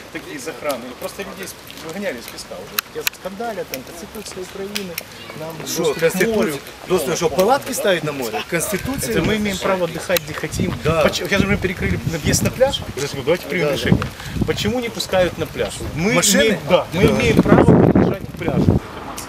такие из охраны. Просто людей выгоняли из песка уже. Скандалят, там, Конституция Украины, нам доступ к морю. Доступ, что палатки ставить на море? Конституция. Это мы имеем право отдыхать, где хотим. Да. Сейчас мы перекрыли въезд на пляж. Давайте примем решение. Почему не пускают на пляж? Мы Машины? мы имеем право подъезжать к пляжу.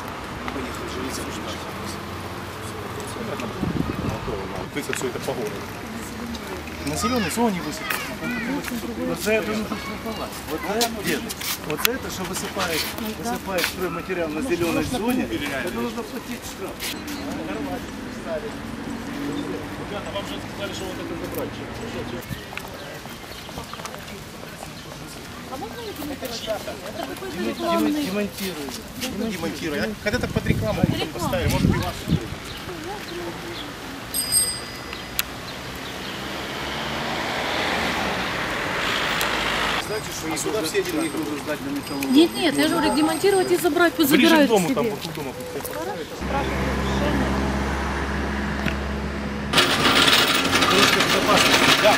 Высыпать все это по городу. На зеленой зоне высыпать. Вот за это нужно штрафовать. Вот за это, что высыпает стройматериал на зеленой зоне, это нужно платить штраф. Ребята, вам же сказали, что вот это забрать. А можно ли демонтировать? Это какой-то рекламный... Демонтируем. Когда-то под рекламу потом поставили, может и вас. Знаете, что их сюда все эти их нужно сдать на металлолом. Нет, нет, я же говорю, демонтировать и забрать, пусть Ближе к забирают дому, себе. там, вокруг дома. Ручка безопасности. Да.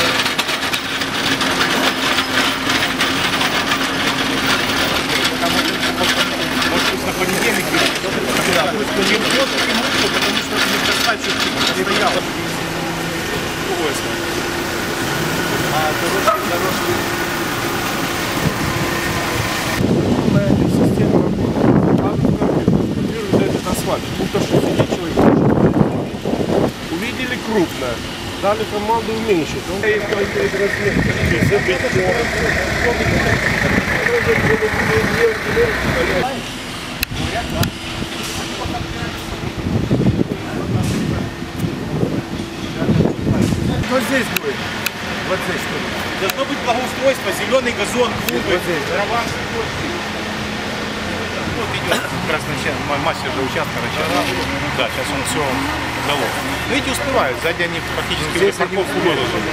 Может быть, на понедельник да, пусть не будет ремонта, потому что это не достаточно стояло. А дорожки. Система контролирует этот асфальт. Будто что сидит человек. Увидели крупно, дали команду уменьшить. Он Что здесь будет? Вот здесь что? Должно быть благоустройство, зеленый газон, клубы, дрова. Вот идет как раз мастер до участка начал. Да, сейчас он все дало. Ну эти успевают, сзади они практически уже парковку выложили.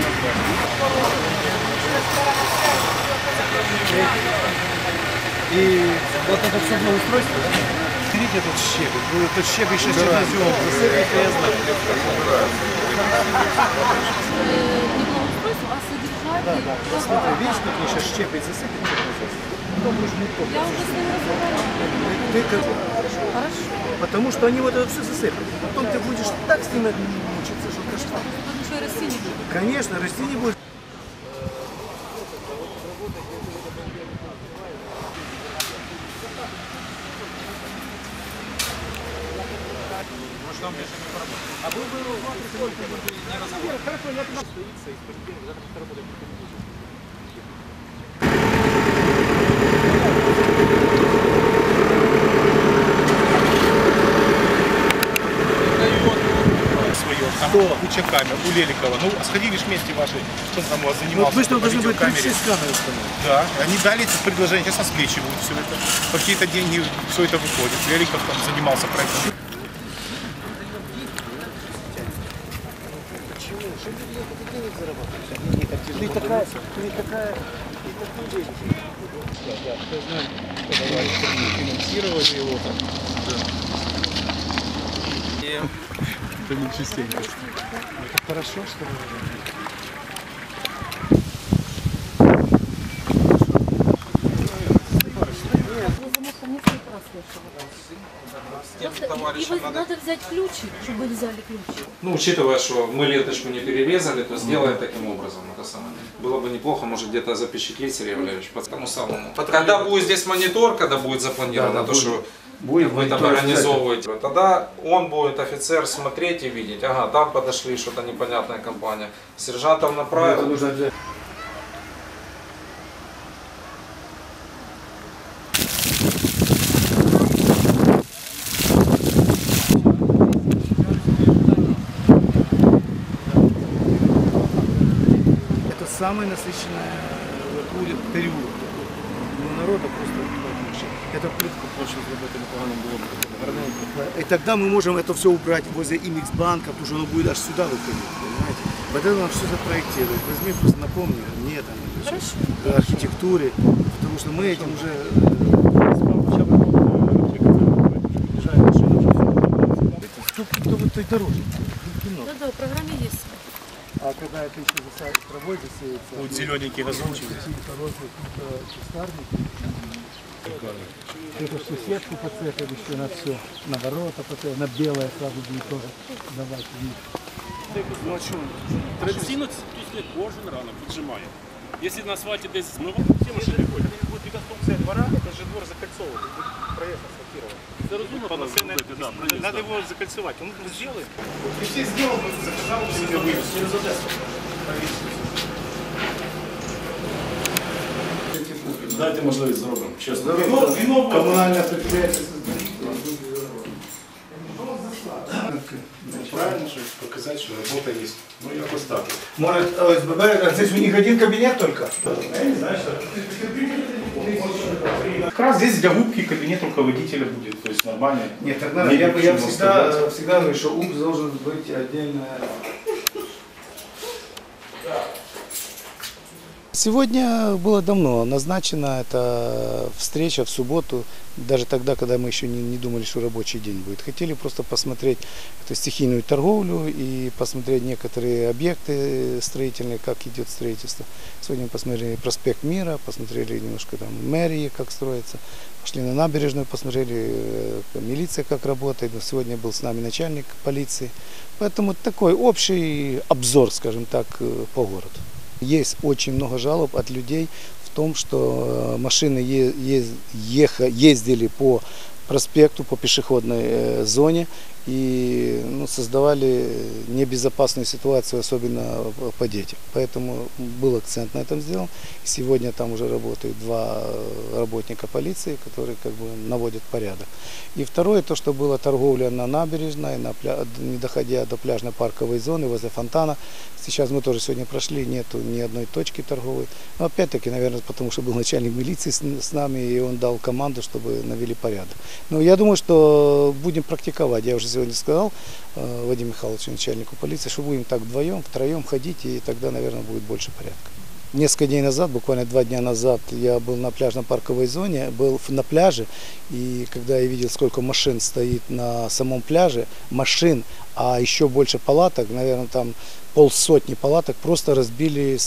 И вот это все благоустройство, да? Видите этот щебень? Ну, этот щебень сейчас чернозем. Засыпите, я знаю. Не благоустройство, а содержать. Да. Смотри, видишь, как мне сейчас щебень засыпет чернозем? Потом уже не Я уже с ним разговаривала. Ты как? Хорошо. Потому что они вот это все засыпят. Потом ты будешь так с ними мучиться, что кошмар. Потому что и расти не будет. Конечно, расти не будет. А вы бы сколько не разговаривали? Хорошо, я туда стоится и завтра работать. Куча камер у Леликова. Ну, сходили ж вместе ваши, кто там у вас занимался. Вот вы что должны по быть видеокамере. 36 камер установить. Да, они дали это предложение, сейчас отслеживают все это. По какие-то деньги все это выходит. Леликов там занимался проектом. Почему? Что ты денег зарабатываешь? Ты такая денег. Я знаю, финансировали его там. Это не частенько. Это хорошо, что вы И надо взять ключи, чтобы вы взяли ключи. Ну, учитывая, что мы ленточку не перерезали, то сделаем таким образом. Это самое. Было бы неплохо, может, где-то запечатлеть, Сергей Валерьевич, по тому самому. Когда будет здесь монитор, когда будет запланировано, то, что вы там организовываете, тогда он будет, офицер, смотреть и видеть, ага, там подошли, что-то непонятная компания. Сержантов направил. нужно взять. Это самый насыщенный период. Ну, народа просто больше. Это плитку проще зробити непоганим було б. И тогда мы можем это все убрать возле Имикс-банка, потому что оно будет аж сюда выходить, понимаете? Вот это нам все запроектировать. Возьми, просто напомни мне там, архитектуре, потому что мы этим уже... Кто в той дорожке? Да, в программе есть. А когда это еще травой засеется, Вот зелененький газончик. какие-то рослые кустарники. Это все сетку подцепят еще на все, на ворота подцепят, на белое сразу будет тоже давать вид. Ну а що? Традиційно тут сніг кожен ранок піджимає. Якщо на асфальті десь змивати, всі машини ходять. Вот реконструкция двора, это же двор закольцован, тут будет проезд асфальтирован. Це розумно, Полноценная, робити, да, проїзд, надо да. его закольцевать, он сделает. И все сделал, заказал себе вывез. Через Одессу. Дайте можливість зробимо, чесно. Коммунальное предприятие. Правильно же показать, что работа есть. Ну якось так. Может, ОСББ, а здесь у них один кабинет только? Я не знаю, что. Как раз здесь для губки кабинет руководителя будет, то есть нормально. Нет, так надо. Я всегда говорю, что УПС должен быть отдельно. Сегодня было давно назначена эта встреча в субботу, даже тогда, когда мы еще не думали, что рабочий день будет. Хотели просто посмотреть эту стихийную торговлю и посмотреть некоторые объекты строительные, как идет строительство. Сегодня мы посмотрели проспект Мира, посмотрели немножко там мэрии, как строится. Пошли на набережную, посмотрели милиция, как работает. Сегодня был с нами начальник полиции. Поэтому такой общий обзор, скажем так, по городу. Есть очень много жалоб от людей в том, что машины ездили по проспекту, по пешеходной зоне и создавали небезопасную ситуацию, особенно по детям. Поэтому был акцент на этом сделан. Сегодня там уже работают 2 работника полиции, которые как бы наводят порядок. И второе, то, что была торговля на набережной, не доходя до пляжной парковой зоны, возле фонтана. Сейчас мы тоже сегодня прошли, нету ни одной точки торговой. Но опять-таки, наверное, потому что был начальник милиции с нами, и он дал команду, чтобы навели порядок. Но я думаю, что будем практиковать. Я уже сегодня сказал Вадиму Михайловичу, начальнику полиции, что будем так вдвоем, втроем ходить, и тогда, наверное, будет больше порядка. Несколько дней назад, буквально 2 дня назад, я был на пляжно-парковой зоне, был на пляже, и когда я видел, сколько машин стоит на самом пляже, а еще больше палаток, наверное, там 50 палаток просто разбили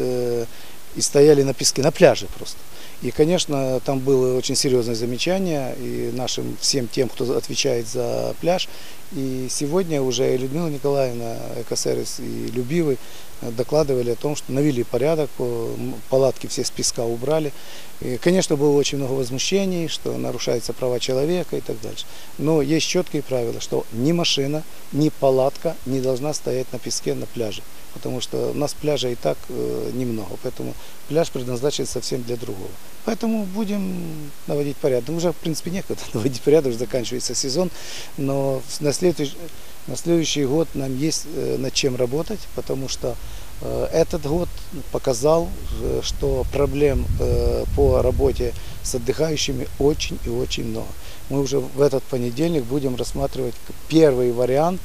и стояли на песке, на пляже просто. И, конечно, там было очень серьезное замечание и нашим всем тем, кто отвечает за пляж. И сегодня уже и Людмила Николаевна, экосервис и Любивый докладывали о том, что навели порядок, палатки все с песка убрали. И, конечно, было очень много возмущений, что нарушаются права человека и так дальше. Но есть четкие правила, что ни машина, ни палатка не должна стоять на песке на пляже. Потому что у нас пляжа и так немного, поэтому пляж предназначен совсем для другого. Поэтому будем наводить порядок. Уже, в принципе, некогда наводить порядок, уже заканчивается сезон, но на следующий год нам есть над чем работать, потому что этот год показал, что проблем по работе с отдыхающими очень и очень много. Мы уже в этот понедельник будем рассматривать первый вариант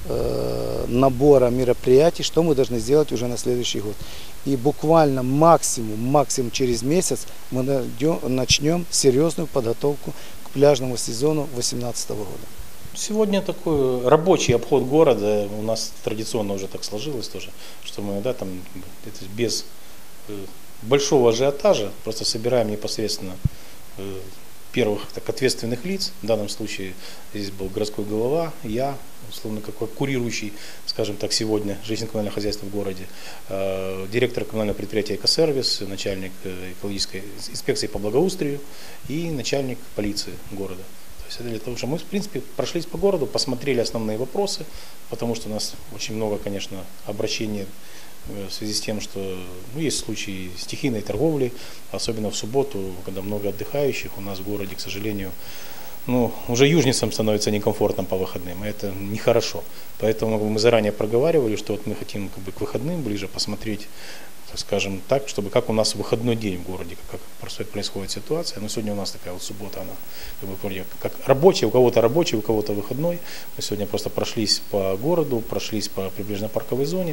набора мероприятий, что мы должны сделать уже на следующий год. И буквально максимум через месяц мы начнем серьезную подготовку к пляжному сезону 2018 года. Сегодня такой рабочий обход города, у нас традиционно уже так сложилось тоже, что мы там без большого ажиотажа просто собираем непосредственно первых ответственных лиц. В данном случае здесь был городской голова, я, условно какой курирующий, скажем так, сегодня жизнь коммунального хозяйства в городе, директор коммунального предприятия «Экосервис», начальник экологической инспекции по благоустрою и начальник полиции города. То есть это для того, чтобы мы, в принципе, прошлись по городу, посмотрели основные вопросы, потому что у нас очень много, конечно, обращений в связи с тем, что есть случаи стихийной торговли, особенно в субботу, когда много отдыхающих у нас в городе, к сожалению, уже южницам становится некомфортно по выходным, и это нехорошо. Поэтому мы заранее проговаривали, что вот мы хотим к выходным ближе посмотреть, так скажем так, чтобы как у нас выходной день в городе, как происходит ситуация. Но сегодня у нас такая вот суббота, она как рабочая, у кого-то выходной. Мы сегодня просто прошлись по городу, прошлись по прибрежной парковой зоне.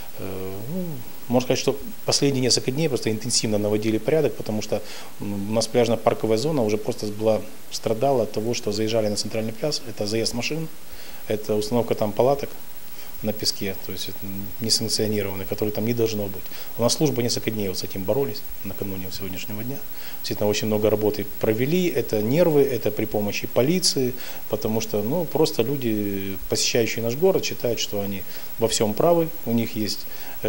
Можно сказать, что последние несколько дней просто интенсивно наводили порядок, потому что у нас пляжная парковая зона уже просто страдала от того, что заезжали на центральный пляж, это заезд машин, это установка там палаток, на песке, то есть это несанкционированные, которые там не должно быть. У нас служба несколько дней вот с этим боролись накануне сегодняшнего дня. Действительно, очень много работы провели, это нервы, это при помощи полиции, потому что просто люди, посещающие наш город, считают, что они во всем правы, у них есть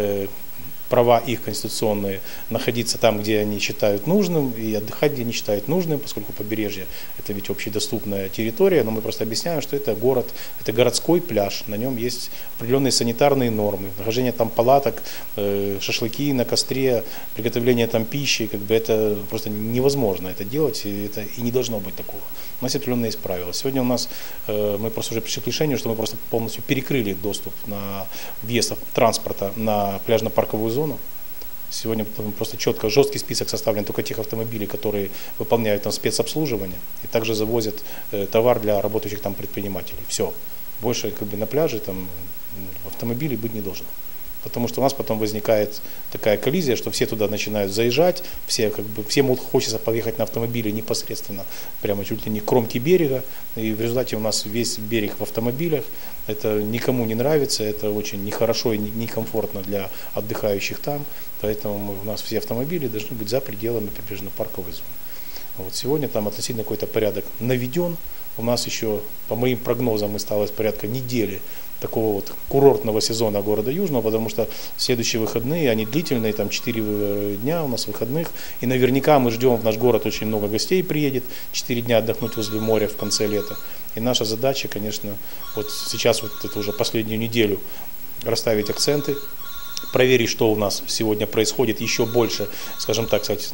права их конституционные находиться там, где они считают нужным, и отдыхать, где они считают нужным, поскольку побережье – это ведь общедоступная территория, но мы просто объясняем, что это город, это городской пляж, на нем есть определенные санитарные нормы, нахождение там палаток, шашлыки на костре, приготовление там пищи, это просто невозможно это делать, и это и не должно быть такого. У нас определенные есть правила. Сегодня у нас, мы просто уже пришли к решению, что мы просто полностью перекрыли доступ на въезд транспорта на пляжно-парковую зону. Сегодня просто четко, жесткий список составлен только тех автомобилей, которые выполняют там спецобслуживание и также завозят товар для работающих там предпринимателей. Все. Больше на пляже там автомобилей быть не должно. Потому что у нас потом возникает такая коллизия, что все туда начинают заезжать, всем хочется поехать на автомобиле непосредственно, прямо чуть ли не к кромке берега, и в результате у нас весь берег в автомобилях, это никому не нравится, это очень нехорошо и некомфортно для отдыхающих там, поэтому у нас все автомобили должны быть за пределами прибрежно-парковой зоны. Вот сегодня там относительно какой-то порядок наведен, у нас еще, по моим прогнозам, осталось порядка недели такого вот курортного сезона города Южного, потому что следующие выходные, они длительные, там 4 дня у нас выходных, и наверняка мы ждем, в наш город очень много гостей приедет, 4 дня отдохнуть возле моря в конце лета. И наша задача, конечно, вот сейчас вот это уже последнюю неделю расставить акценты, проверить, что у нас сегодня происходит, еще больше, скажем так сказать,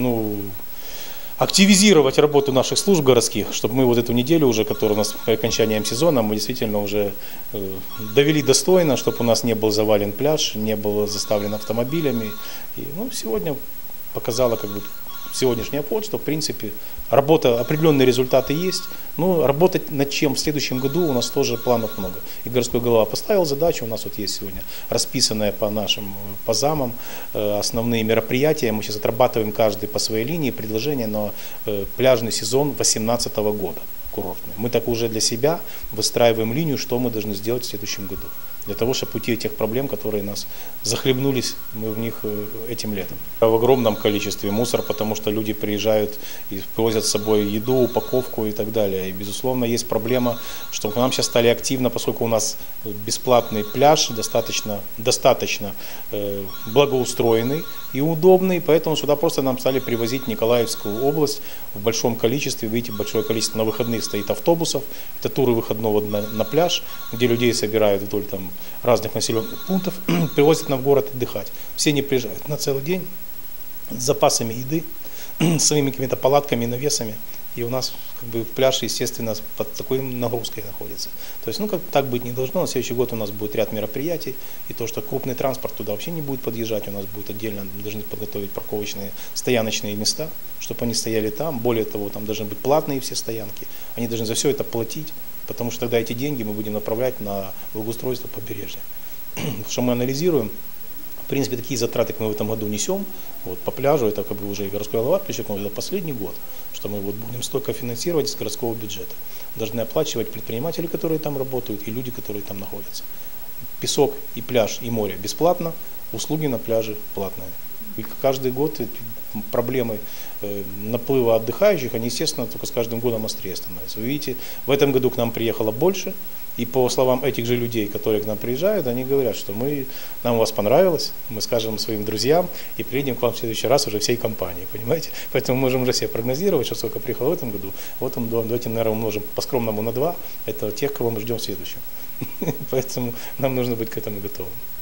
активизировать работу наших служб городских, чтобы мы вот эту неделю уже, которая у нас по окончанием сезона, мы действительно уже довели достойно, чтобы у нас не был завален пляж, не был заставлен автомобилями. И сегодня показала сегодняшний обход, что в принципе работа, определенные результаты есть, но работать над чем в следующем году у нас тоже планов много. И городской голова поставил задачу, у нас вот есть сегодня расписанная по замам основные мероприятия, мы сейчас отрабатываем каждый по своей линии предложения на пляжный сезон 2018 года, курортный. Мы так уже для себя выстраиваем линию, что мы должны сделать в следующем году. Для того, чтобы уйти от тех проблем, которые нас захлебнулись, мы в них этим летом. В огромном количестве мусор, потому что люди приезжают и привозят с собой еду, упаковку и так далее. И, безусловно, есть проблема, что к нам сейчас стали активно, поскольку у нас бесплатный пляж, достаточно благоустроенный и удобный, поэтому сюда просто нам стали привозить Николаевскую область в большом количестве. Видите, большое количество на выходных стоит автобусов. Это туры выходного на пляж, где людей собирают вдоль разных населенных пунктов, привозят нам в город отдыхать. Все они приезжают на целый день с запасами еды, своими какими-то палатками, навесами. И у нас пляж, естественно, под такой нагрузкой находится. То есть, так быть не должно. На следующий год у нас будет ряд мероприятий. И то, что крупный транспорт туда вообще не будет подъезжать, у нас будет отдельно, должны подготовить парковочные, стояночные места, чтобы они стояли там. Более того, там должны быть платные все стоянки. Они должны за все это платить, потому что тогда эти деньги мы будем направлять на благоустройство побережья. Что мы анализируем, в принципе, такие затраты мы в этом году несем по пляжу, это уже и городской голова подчеркнул, это последний год, что мы будем столько финансировать из городского бюджета. Должны оплачивать предприниматели, которые там работают, и люди, которые там находятся. Песок и пляж, и море бесплатно, услуги на пляже платные. И каждый год проблемы наплыва отдыхающих, они, естественно, только с каждым годом острее становятся. Вы видите, в этом году к нам приехало больше, и по словам этих же людей, которые к нам приезжают, они говорят, что нам у вас понравилось, мы скажем своим друзьям и приедем к вам в следующий раз уже всей компанией, понимаете? Поэтому мы можем уже себе прогнозировать, что сколько приехало в этом году, давайте, наверное, умножим по-скромному на 2, это тех, кого мы ждем в следующем. Поэтому нам нужно быть к этому готовым.